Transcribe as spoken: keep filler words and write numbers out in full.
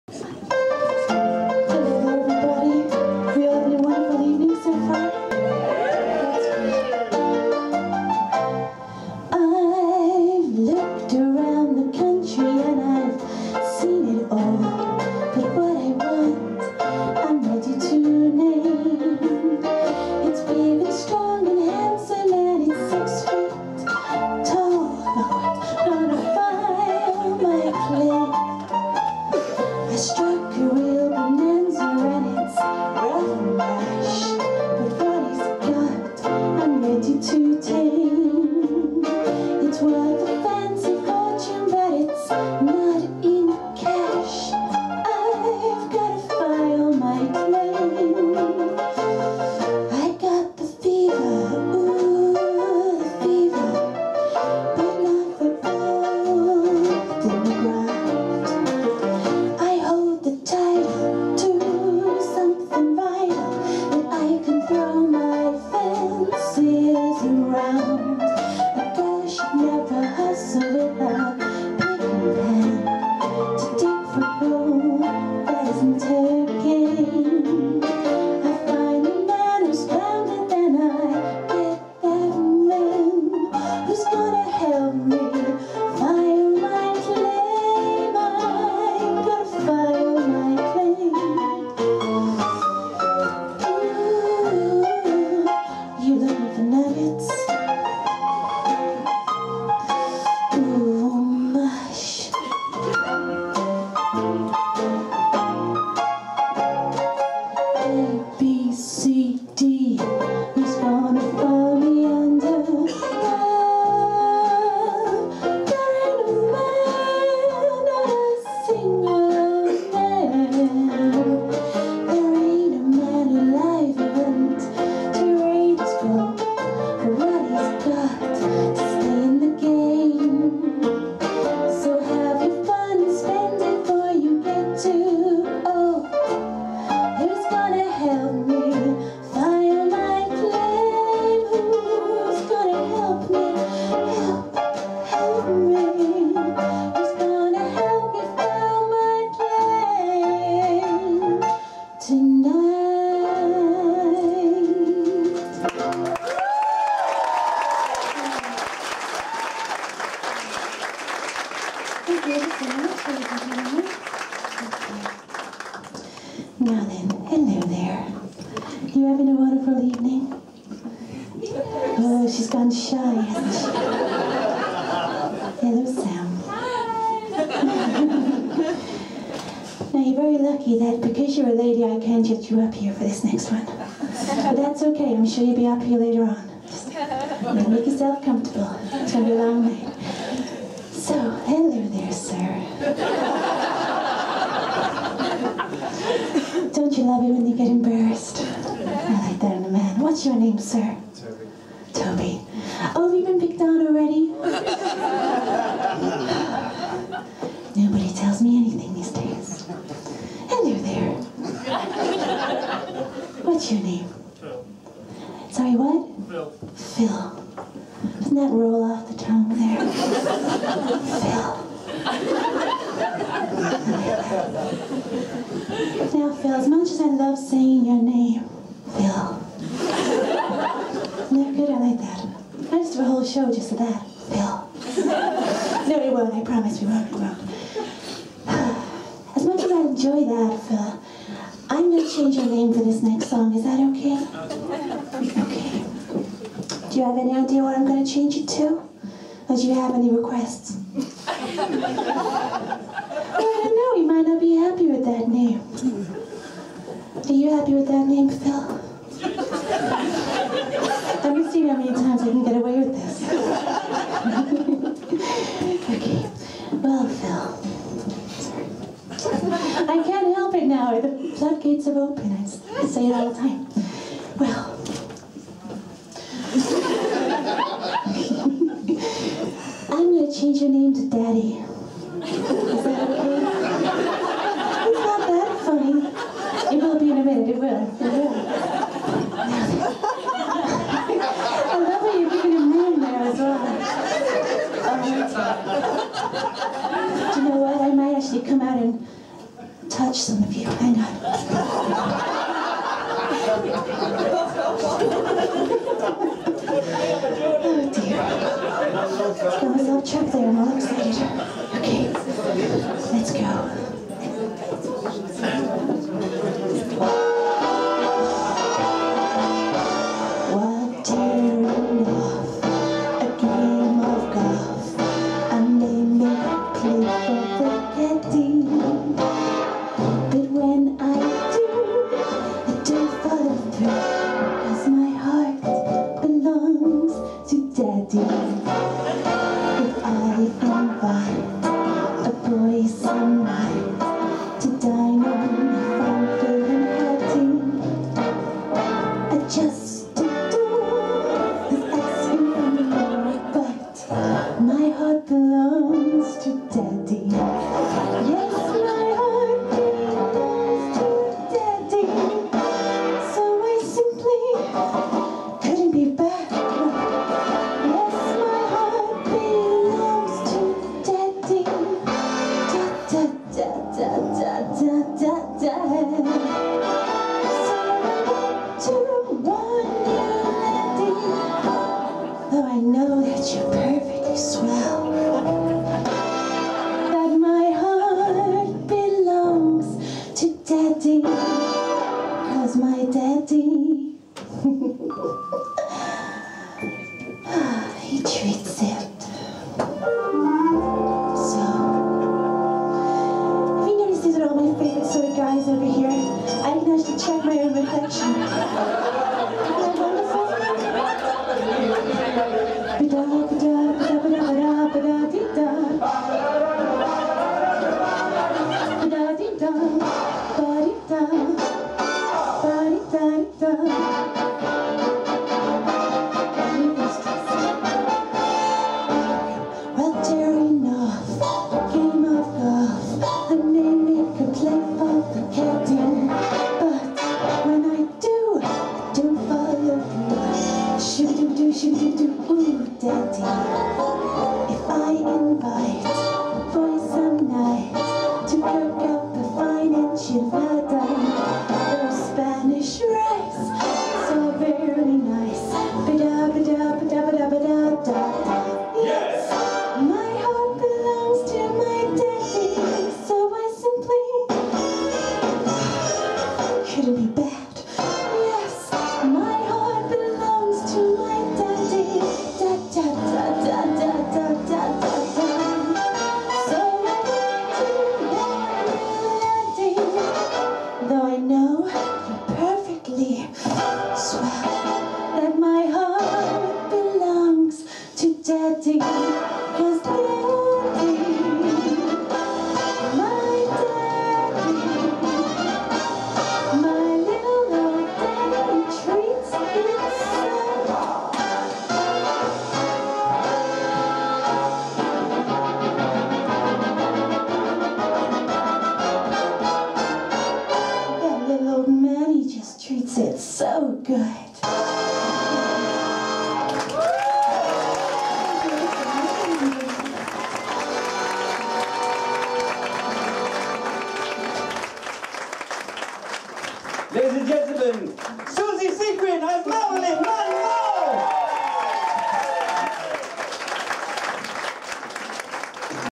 Now then, hello there. You having a wonderful evening? Oh, she's gone shy, hasn't she? Hello, Sam. Now, you're very lucky that because you're a lady, I can't get you up here for this next one. But that's okay. I'm sure you'll be up here later on. Just, you know, make yourself comfortable. It's going to be a long night. So, hello there, sir. Don't you love it when you get embarrassed? I like that in a man. What's your name, sir? Toby. Toby. Oh, have you been picked on already? Nobody tells me anything these days. Hello there. What's your name? Phil. Sorry, what? Phil. Phil. Doesn't that roll off the tongue there? Phil. Now, Phil, as much as I love saying your name, Phil. No good, I like that. I just do a whole show just for that. Phil. No, we won't, I promise we won't, we won't. As much as I enjoy that, Phil, I'm going to change your name for this next song. Is that okay? Okay. Do you have any idea what I'm going to change it to? Or do you have any requests? Well, I don't know, you might not be happy with that name. Are you happy with that name, Phil? Let me see how many times I can get away with this. Okay. Well, Phil. I can't help it now. The floodgates have opened. I say it all the time. Well. I'm going to change your name to Daddy. Is that okay? It's not that funny. It will be in a minute. It will. It will. I love how you're giving him room there as well. Um, do you know what? I might actually come out and touch some of you. Hang on. Oh dear. Got myself trapped there. I'm all excited. Okay, let's go. What dear enough, a game of golf, and they make play for forgetting. But when I do, I do follow through, 'cause my heart belongs to Daddy. If I invite a boy some night to dine on a fine film party, I just adore his asking for more, but my heart belongs to Daddy. Yes, my heart belongs to Daddy. So I simply couldn't be back. Yes, my heart belongs to Daddy. Da da da da da da da. So I want to warn you, laddie, though I know that you're perfectly swell, that my heart belongs to Daddy, 'cause my Daddy he treats it. So, have you noticed these are all my favorite sort of guys over here? I can actually check my own reflection. Isn't that wonderful? Ba-da, ba-da, ba-da, ba-da, ba-da, dee-da. Ba-da-dee-da, ba-dee-da, ba-dee-da-dee-da. Well, dear enough, game of golf, and they make a play for forgetting. But when I do, I do follow through. Shoo-doo-doo, shoo-doo-doo, ooh, Daddy. If I invite a boy some night to cook up a fine enchilada or Spanish rice, so very nice. Ba-da, ba-da, ba-da, ba-da, ba-da, da, da. Yes! My heart belongs to my Daddy, so I simply couldn't be bad. Yes, my heart belongs to my Daddy. Da da da da da da da da da. So I want to warn you, laddie, though I know you're perfectly swell, that my heart belongs to Daddy, 'cause Daddy, my Daddy, my little old Daddy treats it so. That little old man, he just treats it so good. Ladies and gentlemen,